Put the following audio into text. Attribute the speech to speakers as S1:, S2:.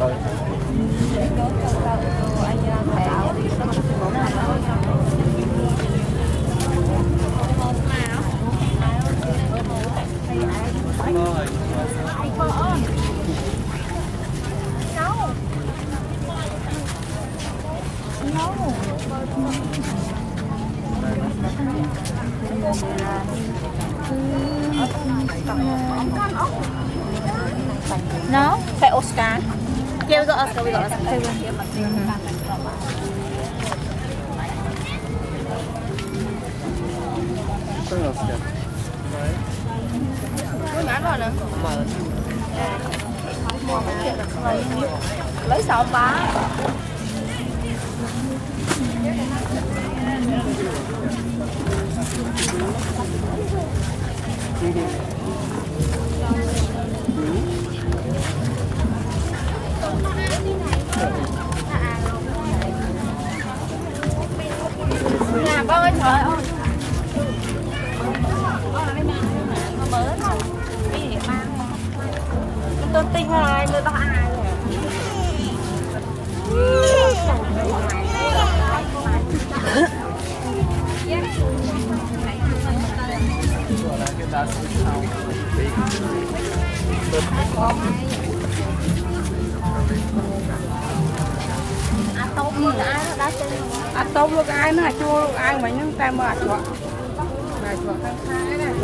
S1: nó phải Oscar kêu gọi Oscar gọi lấy sọ bá nhà con ơi trời ơi mới không cái gì ba tôi tin ai người ta ai tôm luôn ai nó chua luôn ai mà những tay mệt quá này chuột khang khai này